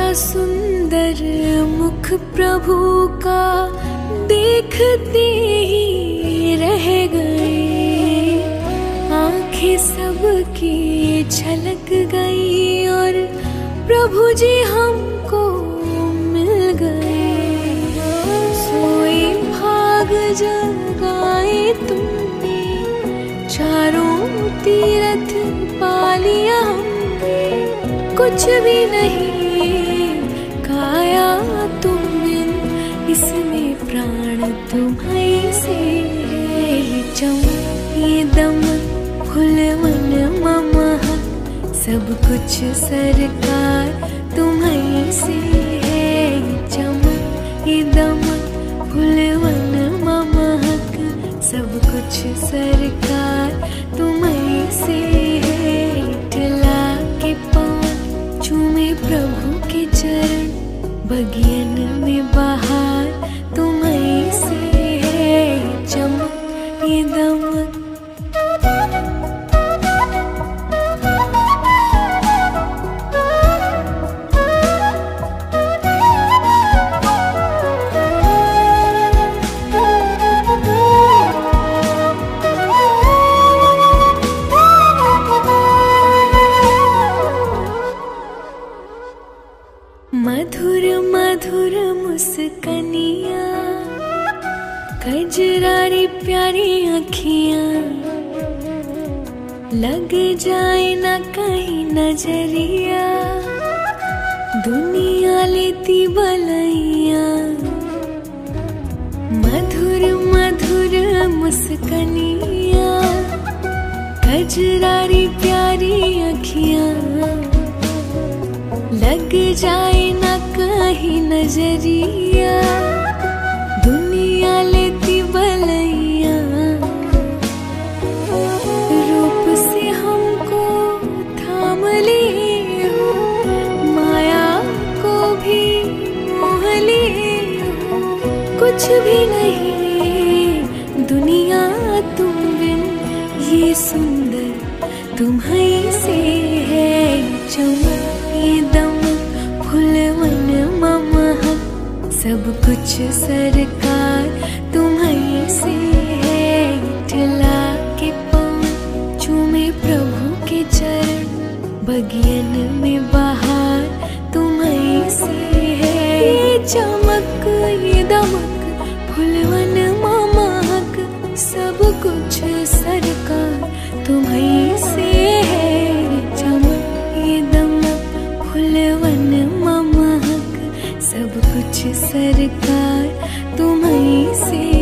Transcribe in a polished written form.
सुंदर मुख प्रभु का देखते ही रह गए। आंखें सबकी छलक गई और प्रभु जी हमको मिल गए। सोए भाग जगाए तुमने, चारों तीरथ पा लिया हमने। कुछ भी नहीं काया तुम बिन, इसमें प्राण तुम्हारे से। चम ये दम फुलवन महक, सब कुछ सरकार तुम्हारे से है। चमक ये दमक फुलवन महक, सब कुछ सरकार तुम्हारे से है। ठला के पाँव चूमे प्रभु के चरण, बगियन में बहार तुम्हारे से है। चमक ये दमक मधुर मधुर मुस्कनिया, कजरारी प्यारी अखियां, लग जाए ना कहीं नजरिया, दुनिया लेती बलैया। मधुर मधुर मुस्कनिया, कजरारी प्यारी अखियां, लग जाए ना कहीं नजरिया, दुनिया लेती बलैया। रूप से हमको थाम लिए हो, माया को भी मोह लिए हो। कुछ भी नहीं दुनिया तुम बिन, ये सुंदर तुम्हारे से है। चमक ये दमक फुलवन महक, सब कुछ सरकार तुम्हारे से है। ठला के पाँव चूमे प्रभु के चरण, बगियन में बहार तुम्हारे से है। ये चमक ये दमक फुलवन महक, सब कुछ सरकार तुम्हारे से है। चमक ये दमक फुलवन महक, सब कुछ सरकार तुम्हारे से